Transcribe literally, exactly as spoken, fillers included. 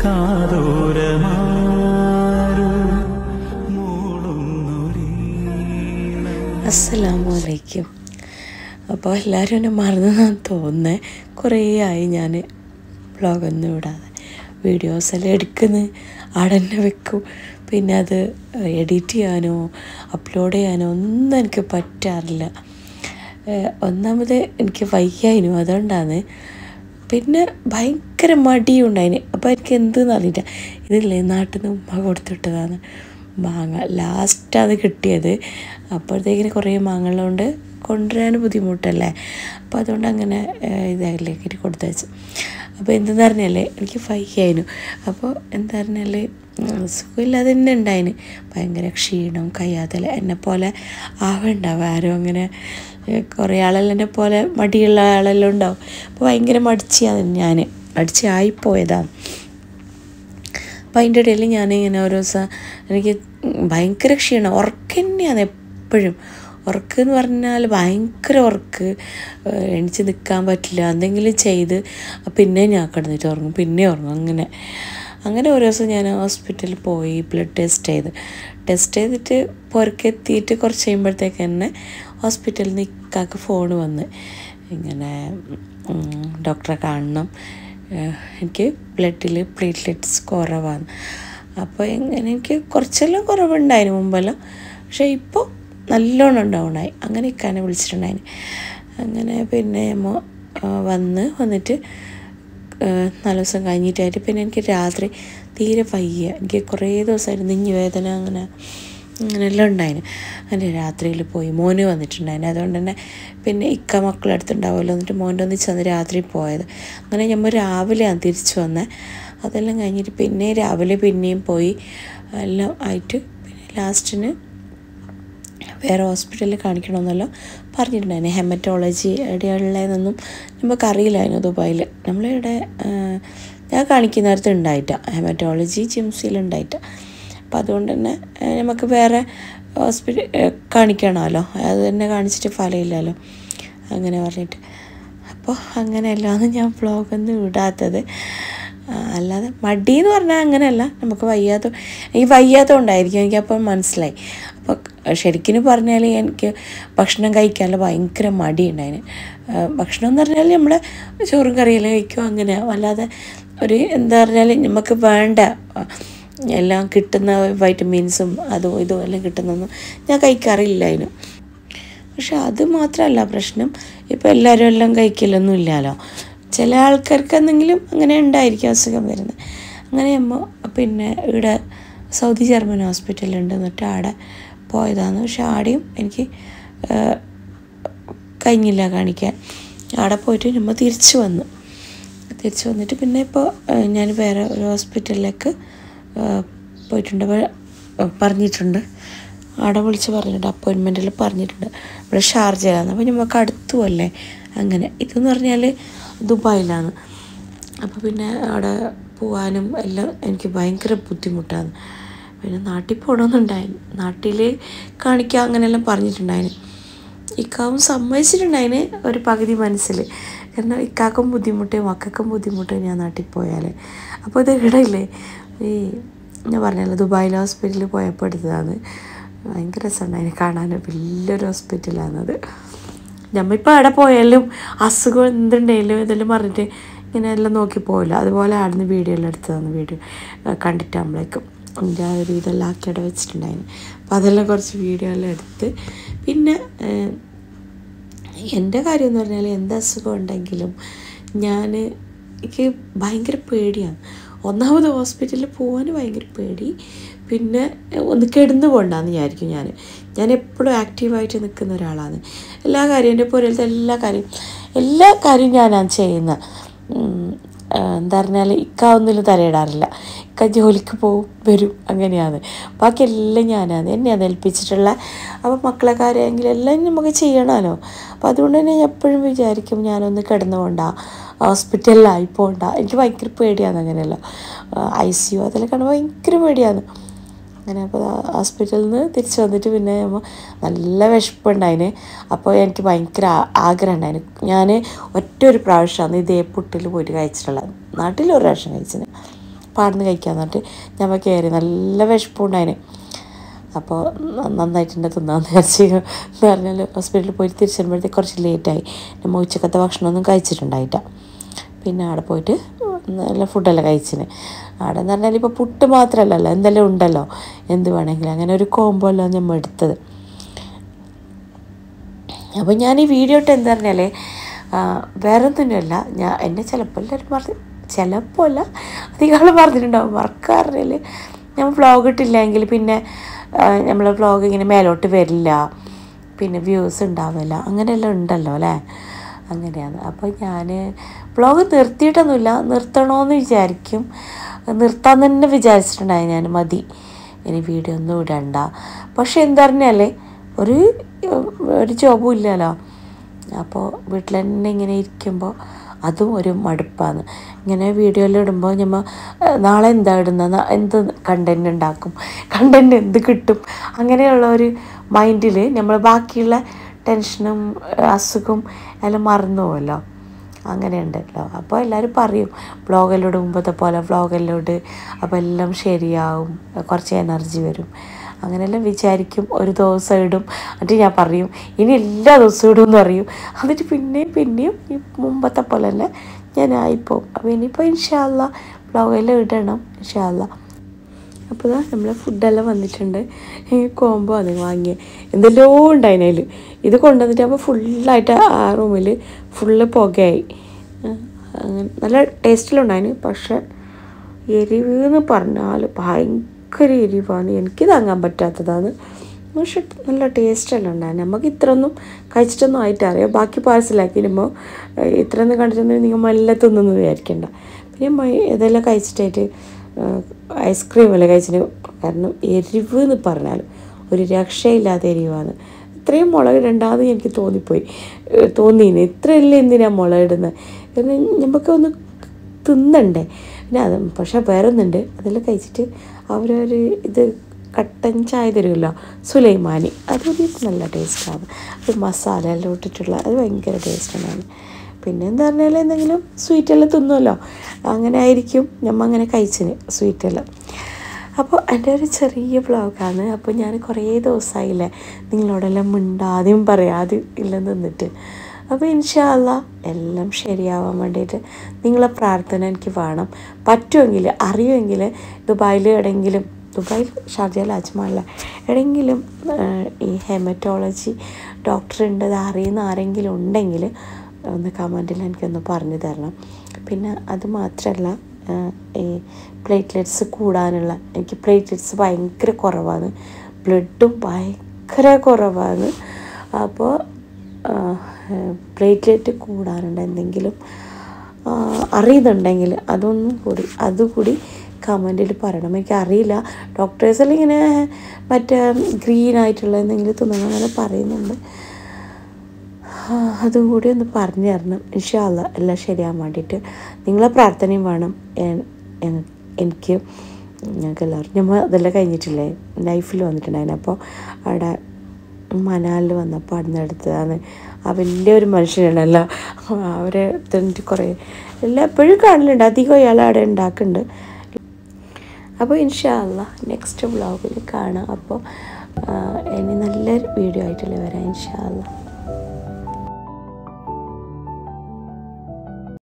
അസ്സലാമലൈക്കും. അപ്പോൾ എല്ലാവരും എന്നെ മറന്നെന്നാണ് തോന്നുന്നത്. കുറേ ആയി ഞാൻ വ്ളോഗൊന്നും ഇടാതെ. വീഡിയോസെല്ലാം എടുക്കുന്നത് അവിടെ തന്നെ വെക്കും. പിന്നെ അത് എഡിറ്റ് ചെയ്യാനോ അപ്ലോഡ് ചെയ്യാനോ ഒന്നും എനിക്ക് പറ്റാറില്ല. ഒന്നാമത് എനിക്ക് വയ്യായിരുന്നു, അതുകൊണ്ടാണ്. പിന്നെ ഭയങ്കര മടിയും ഉണ്ടായിന്. അപ്പോൾ എനിക്ക് എന്തെന്ന് അറിയില്ല. ഇതില്ലേ നാട്ടിൽ നിന്ന് ഉമ്മ കൊടുത്തിട്ടതാണ് മാങ്ങ. ലാസ്റ്റാണ് കിട്ടിയത്. അപ്പോഴത്തേക്കിന് കുറേ മാങ്ങകളുണ്ട്, കൊണ്ടുവരാൻ ബുദ്ധിമുട്ടല്ലേ. അപ്പോൾ അതുകൊണ്ട് അങ്ങനെ ഇതിലേക്ക് കൊടുത്തു വെച്ചു. അപ്പോൾ എന്തെന്ന് പറഞ്ഞാലേ എനിക്ക് വയ്യായിരുന്നു. അപ്പോൾ എന്താ പറഞ്ഞാൽ സുഖമില്ലാതെ തന്നെ ഉണ്ടായിന്. ഭയങ്കര ക്ഷീണം, കയ്യാതല. എന്നെപ്പോലെ ആവുണ്ടാവും ആരും. അങ്ങനെ കുറേ ആളെല്ലാം എന്നെ പോലെ മടിയുള്ള ആളെല്ലാം ഉണ്ടാവും. അപ്പോൾ ഭയങ്കര മടിച്ചാണ് ഞാൻ, മടിച്ചായിപ്പോയതാണ്. അപ്പം അതിൻ്റെ ഇടയിൽ ഞാനിങ്ങനെ ഓരോ ദിവസം എനിക്ക് ഭയങ്കര ക്ഷീണം, ഉറക്കം തന്നെയാണ് എപ്പോഴും. ഉറക്കെന്ന് പറഞ്ഞാൽ ഭയങ്കര ഉറക്ക്, എണിച്ച് നിൽക്കാൻ പറ്റില്ല. എന്തെങ്കിലും ചെയ്ത് പിന്നെ ഞാൻ കിടന്നിട്ട് ഉറങ്ങും, പിന്നെ ഉറങ്ങും. അങ്ങനെ അങ്ങനെ ഓരോ ദിവസം ഞാൻ ഹോസ്പിറ്റലിൽ പോയി ബ്ലഡ് ടെസ്റ്റ് ചെയ്ത് ടെസ്റ്റ് ചെയ്തിട്ട് പുറക്കെത്തിയിട്ട് കുറച്ച് കഴിയുമ്പോഴത്തേക്ക് തന്നെ ഹോസ്പിറ്റലിൽ നിന്ന് ഇക്കാക്ക് ഫോൺ വന്ന്, ഇങ്ങനെ ഡോക്ടറെ കാണണം, എനിക്ക് ബ്ലഡിൽ പ്ലേറ്റ്ലെറ്റ്സ് കുറവാണ്. അപ്പോൾ എങ്ങനെ എനിക്ക് കുറച്ചെല്ലാം കുറവുണ്ടായിരുന്നു മുമ്പെല്ലാം, പക്ഷേ ഇപ്പോൾ നല്ലോണം ഡൗണായി. അങ്ങനെ ഇക്കാനെ വിളിച്ചിട്ടുണ്ടായിന്. അങ്ങനെ പിന്നെ വന്ന് വന്നിട്ട് നാല് ദിവസം കഴിഞ്ഞിട്ടായിട്ട് പിന്നെ എനിക്ക് രാത്രി തീരെ വയ്യ. എനിക്ക് കുറേ ദിവസമായിട്ട് നെഞ്ഞ് വേദന അങ്ങനെ അങ്ങനെയെല്ലാം ഉണ്ടായിന്. അങ്ങനെ രാത്രിയിൽ പോയി മോന് വന്നിട്ടുണ്ടായിന്. അതുകൊണ്ട് തന്നെ പിന്നെ ഇക്ക മക്കളെടുത്തുണ്ടാവുമല്ലോ, എന്നിട്ട് മോൻ്റെ ഒന്നിച്ച് വന്ന് രാത്രി പോയത്. അങ്ങനെ നമ്മൾ രാവിലെയാണ് തിരിച്ചു വന്നത്. അതെല്ലാം കഴിഞ്ഞിട്ട് പിന്നെ രാവിലെ പിന്നെയും പോയി എല്ലാം ആയിട്ട് പിന്നെ ലാസ്റ്റിന് വേറെ ഹോസ്പിറ്റലിൽ കാണിക്കണമെന്നല്ലോ പറഞ്ഞിട്ടുണ്ടായിരുന്നു. ഹെമറ്റോളജി എവിടെയുള്ളതെന്നൊന്നും നമുക്കറിയില്ലായിരുന്നു ദുബായിൽ. നമ്മളിവിടെ ഞാൻ കാണിക്കുന്നിടത്ത് ഉണ്ടായിട്ട ഹെമറ്റോളജി ജിംസിൽ ഉണ്ടായിട്ട. അപ്പം അതുകൊണ്ട് തന്നെ നമുക്ക് വേറെ ഹോസ്പിറ്റൽ കാണിക്കണമല്ലോ, അത് തന്നെ കാണിച്ചിട്ട് ഫലമില്ലല്ലോ അങ്ങനെ പറഞ്ഞിട്ട്. അപ്പോൾ അങ്ങനെയല്ലാന്ന് ഞാൻ വ്ളോഗൊന്നും ഇടാത്തത്. അല്ലാതെ മടിയെന്ന് പറഞ്ഞാൽ അങ്ങനെയല്ല, നമുക്ക് വയ്യാത്ത ഈ വയ്യാത്ത കൊണ്ടായിരിക്കും. എനിക്കപ്പം മനസ്സിലായി. അപ്പോൾ ശരിക്കും പറഞ്ഞാൽ എനിക്ക് ഭക്ഷണം കഴിക്കാനുള്ള ഭയങ്കര മടിയുണ്ടായിന്. ഭക്ഷണം എന്ന് പറഞ്ഞാൽ നമ്മൾ ചോറും കറിയെല്ലാം കഴിക്കും, അങ്ങനെയാണ്. അല്ലാതെ ഒരു എന്താ പറഞ്ഞാൽ നമുക്ക് വേണ്ട എല്ലാം കിട്ടുന്ന വൈറ്റമിൻസും അതും ഇതും എല്ലാം കിട്ടുന്നൊന്നും ഞാൻ കഴിക്കാറില്ല അതിന്. പക്ഷെ അത് മാത്രമല്ല പ്രശ്നം, ഇപ്പോൾ എല്ലാവരും എല്ലാം കഴിക്കലൊന്നും ഇല്ലല്ലോ. ചില ആൾക്കാർക്ക് എന്തെങ്കിലും അങ്ങനെ ഉണ്ടായിരിക്കും അസുഖം വരുന്നത്. അങ്ങനെ അമ്മ പിന്നെ ഇവിടെ സൗദി ജർമ്മൻ ഹോസ്പിറ്റലുണ്ട്, എന്നിട്ട് ആടെ പോയതാണ്. പക്ഷെ ആടെയും എനിക്ക് കഴിഞ്ഞില്ല കാണിക്കാൻ. ആടെ പോയിട്ട് നമ്മൾ തിരിച്ചു വന്നു. തിരിച്ചു വന്നിട്ട് പിന്നെ ഇപ്പോൾ ഞാൻ വേറെ ഒരു ഹോസ്പിറ്റലിലേക്ക് പോയിട്ടുണ്ട്, പറഞ്ഞിട്ടുണ്ട്. ആടെ വിളിച്ച് പറഞ്ഞിട്ടുണ്ട്, അപ്പോയിൻമെൻറ്റിൽ പറഞ്ഞിട്ടുണ്ട്. ഇവിടെ ഷാർജയിലാണ്. അപ്പോൾ നമുക്ക് അടുത്തുമല്ലേ. അങ്ങനെ ഇതെന്ന് പറഞ്ഞാൽ ദുബായിലാണ്. അപ്പോൾ പിന്നെ അവിടെ പോകാനും എല്ലാം എനിക്ക് ഭയങ്കര ബുദ്ധിമുട്ടാണ്. പിന്നെ നാട്ടിൽ പോകണമെന്നുണ്ടായിരുന്നു, നാട്ടിൽ കാണിക്കുക അങ്ങനെയെല്ലാം പറഞ്ഞിട്ടുണ്ടായിന്. ഇക്കാവും സമ്മതിച്ചിട്ടുണ്ടായിന് ഒരു പകുതി മനസ്സിൽ. കാരണം ഇക്കാക്കും ബുദ്ധിമുട്ട് മക്കൾക്കും ബുദ്ധിമുട്ട് ഞാൻ നാട്ടിൽ പോയാൽ. അപ്പോൾ ഇത് ഇടയില്ലേ ഈ ഞാൻ പറഞ്ഞല്ലോ ദുബായിൽ ഹോസ്പിറ്റലിൽ പോയപ്പോൾ എടുത്തതാണ്. ഭയങ്കര രസമുണ്ടായിന് കാണാൻ, വലിയൊരു ഹോസ്പിറ്റലാണത്. നമ്മളിപ്പോൾ അവിടെ പോയാലും അസുഖം എന്തുണ്ടെങ്കിലും ഇതെല്ലാം പറഞ്ഞിട്ട് ഇങ്ങനെ എല്ലാം നോക്കി പോകില്ല. അതുപോലെ ആടുന്ന് വീഡിയോ എല്ലാം എടുത്തതാണ്. വീഡിയോ കണ്ടിട്ടാകുമ്പോഴേക്കും എൻ്റെ ആ ഒരു ഇതെല്ലാം ആക്കി അവിടെ വെച്ചിട്ടുണ്ടായിരുന്നു. അപ്പോൾ അതെല്ലാം കുറച്ച് വീഡിയോ എല്ലാം എടുത്ത് പിന്നെ എൻ്റെ കാര്യം എന്ന് പറഞ്ഞാൽ എന്ത് അസുഖം ഉണ്ടെങ്കിലും ഞാൻ എനിക്ക് ഭയങ്കര പേടിയാണ്. ഒന്നാമത് ഹോസ്പിറ്റലിൽ പോകാൻ ഭയങ്കര പേടി, പിന്നെ ഒന്ന് കിടന്നു പോകണ്ടെന്ന് വിചാരിക്കും. ഞാൻ ഞാൻ എപ്പോഴും ആക്റ്റീവായിട്ട് നിൽക്കുന്ന ഒരാളാണ്. എല്ലാ കാര്യം എൻ്റെ പോലത്തെ എല്ലാ കാര്യം എല്ലാ കാര്യം ഞാനാണ് ചെയ്യുന്നത്. എന്താ പറഞ്ഞാൽ ഇക്ക ഒന്നിലും തലയിടാറില്ല. ഇക്ക ജോലിക്ക് പോവും വരും, അങ്ങനെയാണ്. ബാക്കി എല്ലാം ഞാനാണ്, എന്നെയാണ് ഏൽപ്പിച്ചിട്ടുള്ള. അപ്പോൾ മക്കളെ കാര്യമെങ്കിലും എല്ലാം നമുക്ക് ചെയ്യണമല്ലോ. അപ്പോൾ അതുകൊണ്ട് തന്നെ ഞാൻ എപ്പോഴും വിചാരിക്കും ഞാനൊന്ന് കിടന്നു പോകണ്ട, ഹോസ്പിറ്റലിലായി പോകണ്ട. എനിക്ക് ഭയങ്കര പേടിയാണ് അങ്ങനെയല്ല. ഐ സി യു അതെല്ലാം കാണുമ്പോൾ ഭയങ്കര പേടിയാണ്. അങ്ങനെ അപ്പോൾ ഹോസ്പിറ്റലിൽ നിന്ന് തിരിച്ച് വന്നിട്ട് പിന്നെ നല്ല വിശപ്പുണ്ടായിന്. അപ്പോൾ എനിക്ക് ഭയങ്കര ആഗ്രഹം ഉണ്ടായിന്. ഞാൻ ഒറ്റ ഒരു പ്രാവശ്യമാണ് ഇതേ പുട്ടിൽ പോയിട്ട് കഴിച്ചിട്ടുള്ളത്. നാട്ടിൽ ഒരു പ്രാവശ്യം കഴിച്ചത്, പാടുന്ന് കഴിക്കാമെന്ന് പറഞ്ഞിട്ട് ഞമ്മ കയറി. നല്ല വിശപ്പുണ്ടായിന്. അപ്പോൾ നന്നായിട്ടുണ്ട് തിന്നാന്ന് വിചാരിച്ച് എന്ന് പറഞ്ഞാൽ ഹോസ്പിറ്റലിൽ പോയിട്ട് തിരിച്ചു വരുമ്പോഴത്തേക്ക് കുറച്ച് ലേറ്റായി. നമ്മൾ ഉച്ചക്കത്തെ ഭക്ഷണമൊന്നും കഴിച്ചിട്ടുണ്ടായിട്ട. പിന്നെ അവിടെ പോയിട്ട് നല്ല ഫുഡെല്ലാം കഴിച്ചിന്. അവിടെ എന്ന് പറഞ്ഞാൽ ഇപ്പോൾ പുട്ട് മാത്രമല്ലല്ലോ, എന്തെല്ലാം ഉണ്ടല്ലോ, എന്ത് വേണമെങ്കിലും. അങ്ങനെ ഒരു കോംബോ എല്ലാം നമ്മൾ എടുത്തത്. അപ്പോൾ ഞാൻ ഈ വീഡിയോ ഇട്ട് എന്താ പറഞ്ഞാൽ വേറെ ഒന്നിനുമല്ല, ഞാൻ എന്നെ ചിലപ്പോൾ എല്ലാവരും പറഞ്ഞ്, ചിലപ്പോൾ അല്ല അധികം പറഞ്ഞിട്ടുണ്ടാവും വർക്കാറിൽ ഞാൻ വ്ളോഗ് ഇട്ടില്ലെങ്കിൽ പിന്നെ നമ്മൾ വ്ളോഗ് ഇങ്ങനെ മേലോട്ട് വരില്ല, പിന്നെ വ്യൂസ് ഉണ്ടാവില്ല, അങ്ങനെയെല്ലാം ഉണ്ടല്ലോ അല്ലേ. അങ്ങനെയാണ്. അപ്പോൾ ഞാൻ വ്ളോഗ് നിർത്തിയിട്ടൊന്നുമില്ല, നിർത്തണമെന്ന് വിചാരിക്കും. നിർത്താൻ തന്നെ വിചാരിച്ചിട്ടുണ്ടായി ഞാൻ, മതി ഇനി വീഡിയോ ഒന്നും ഇടണ്ട. പക്ഷെ എന്താ പറഞ്ഞാൽ ഒരു ഒരു ജോബും ഇല്ലല്ലോ. അപ്പോൾ വീട്ടിൽ തന്നെ ഇങ്ങനെ ഇരിക്കുമ്പോൾ അതും ഒരു മടുപ്പാണ്. ഇങ്ങനെ വീഡിയോയിൽ ഇടുമ്പോൾ നമ്മൾ നാളെ എന്താ ഇടുന്നത്, എന്ത് കണ്ടൻറ് ഉണ്ടാക്കും, കണ്ടൻറ് എന്ത് കിട്ടും, അങ്ങനെയുള്ള ഒരു മൈൻഡിൽ നമ്മൾ ബാക്കിയുള്ള ടെൻഷനും അസുഖവും എല്ലാം മറന്നു പോകുമല്ലോ. അങ്ങനെ ഉണ്ടല്ലോ. അപ്പോൾ എല്ലാവരും പറയും വ്ളോഗെല്ലാം ഇടുമ്പോഴത്തെ പോലെ വ്ളോഗെല്ലാം ഇട്, അപ്പോൾ എല്ലാം ശരിയാവും, കുറച്ച് എനർജി വരും, അങ്ങനെയെല്ലാം വിചാരിക്കും. ഒരു ദിവസം ഇടും, എന്നിട്ട് ഞാൻ പറയും ഇനി എല്ലാ ദിവസവും ഇടും എന്ന് പറയും. എന്നിട്ട് പിന്നെയും പിന്നെയും ഈ മുമ്പത്തെ പോലെ തന്നെ ഞാൻ ആയിപ്പോവും. അപ്പോൾ ഇനിയിപ്പോൾ ഇൻഷാ അല്ലാ വ്ളോഗെല്ലാം ഇടണം ഇൻഷാ അല്ലാ. അപ്പോൾ ഇതാ നമ്മളെ ഫുഡെല്ലാം വന്നിട്ടുണ്ട്. ഈ കോംബോ അത് വാങ്ങിയത് എന്തെല്ലോ ഉണ്ടായിന് അതിൽ. ഇത് കൊണ്ടുവന്നിട്ട് അപ്പോൾ ഫുള്ളായിട്ട് ആ റൂമിൽ ഫുള്ള് പുകയായി. അങ്ങനെ നല്ല ടേസ്റ്റിലുണ്ടായിന്. പക്ഷേ എരിവ് എന്ന് പറഞ്ഞാൽ ഭയങ്കര എരിവാണ്, എനിക്ക് താങ്ങാൻ പറ്റാത്തതാണ്. പക്ഷെ നല്ല ടേസ്റ്റെല്ലാം ഉണ്ടായിരുന്നു. നമുക്ക് ഇത്രയൊന്നും കഴിച്ചിട്ടൊന്നും ആയിട്ടറിയാം. ബാക്കി പാഴ്സലാക്കി ഇടുമ്പോൾ ഇത്രയൊന്നും കണ്ടിട്ടൊന്നും നിങ്ങൾ മെല്ലെ തിന്നൊന്നും വിചാരിക്കണ്ട. പിന്നെ ഇതെല്ലാം കഴിച്ചിട്ടായിട്ട് ഐസ്ക്രീമെല്ലാം കഴിച്ചിട്ട്, കാരണം എരിവ് എന്ന് പറഞ്ഞാൽ ഒരു രക്ഷയില്ലാത്ത എരിവാണ്. ഇത്രയും മുളക് ഇടണ്ടാന്ന് എനിക്ക് തോന്നിപ്പോയി തോന്നിയിന് ഇത്രയല്ലേ എന്തിനാ മുളക് ഇടുന്നത്, കാരണം നമുക്കൊന്ന് തിന്നണ്ടേ. പിന്നെ അത് പക്ഷെ വേറെ ഒന്നുണ്ട്, അതെല്ലാം കഴിച്ചിട്ട് അവരൊരു ഇത് കട്ടൻ ചായ തരുമല്ലോ, സുലൈമാനി, അതൊരു നല്ല ടേസ്റ്റാണ്. അത് മസാല എല്ലാം ഇട്ടിട്ടുള്ള അത് ഭയങ്കര ടേസ്റ്റാണ്. പിന്നെ എന്താ പറഞ്ഞാൽ എന്തെങ്കിലും സ്വീറ്റെല്ലാം തിന്നുമല്ലോ, അങ്ങനെ ആയിരിക്കും നമ്മൾ അങ്ങനെ കഴിച്ചിന് സ്വീറ്റെല്ലാം. അപ്പോൾ എൻ്റെ ഒരു ചെറിയ വ്ളോഗാണ്. അപ്പോൾ ഞാൻ കുറേ ദിവസമായില്ലേ നിങ്ങളോടെല്ലാം മിണ്ടാതെയും പറയാതെയും ഇല്ലെന്ന് നിന്നിട്ട്. അപ്പോൾ ഇൻഷാ അല്ലാ എല്ലാം ശരിയാവാൻ വേണ്ടിയിട്ട് നിങ്ങളെ പ്രാർത്ഥന എനിക്ക് വേണം. പറ്റുമെങ്കിൽ അറിയുമെങ്കിൽ ദുബായിൽ എവിടെയെങ്കിലും, ദുബായിൽ ഷാർജയിൽ അജ്മാനിൽ എവിടെയെങ്കിലും ഈ ഹെമറ്റോളജി ഡോക്ടറുണ്ട്, അത് അറിയുന്ന ആരെങ്കിലും ഉണ്ടെങ്കിൽ ഒന്ന് കമൻറ്റിൽ എനിക്കൊന്ന് പറഞ്ഞു തരണം. പിന്നെ അത് മാത്രമല്ല ഈ പ്ലേറ്റ്ലെറ്റ്സ് കൂടാനുള്ള, എനിക്ക് പ്ലേറ്റ്ലെറ്റ്സ് ഭയങ്കര കുറവാണ്, ബ്ലഡും ഭയങ്കര കുറവാണ്. അപ്പോൾ പ്ലേറ്റ്ലെറ്റ് കൂടാനുണ്ട് എന്തെങ്കിലും അറിയുന്നുണ്ടെങ്കിൽ അതൊന്നും കൂടി അതുകൂടി കമൻറ്റിൽ പറയണം. എനിക്കറിയില്ല, ഡോക്ടേഴ്സെല്ലാം ഇങ്ങനെ മറ്റേ ഗ്രീനായിട്ടുള്ള എന്തെങ്കിലും തിന്നണം അങ്ങനെ പറയുന്നുണ്ട്. അതും കൂടി ഒന്ന് പറഞ്ഞു തരണം ഇൻഷാ അല്ലാ എല്ലാം ശരിയാകാൻ വേണ്ടിയിട്ട്. നിങ്ങളെ പ്രാർത്ഥനയും വേണം എനിക്ക്, ഞങ്ങൾക്ക് എല്ലാവരും. നമ്മൾ അതെല്ലാം കഴിഞ്ഞിട്ടില്ലേ ലൈഫിൽ വന്നിട്ടുണ്ടായിരുന്നു. അപ്പോൾ അവിടെ മനാലിൽ വന്നപ്പോൾ അവിടെ നിന്ന് എടുത്തതാണ് ആ വലിയൊരു മനുഷ്യനുണ്ടല്ലോ, അവരെ തന്നിട്ട് കുറേ എല്ലാം എപ്പോഴും കാണലുണ്ട്, അധികം അയാൾ അവിടെ ഉണ്ടാക്കുന്നുണ്ട്. അപ്പോൾ ഇൻഷാ അല്ലാ നെക്സ്റ്റ് വ്ളോഗിൽ കാണാം. അപ്പോൾ ഇനി നല്ലൊരു വീഡിയോ ആയിട്ടല്ലേ വരാം ഇൻഷാ അല്ലാ.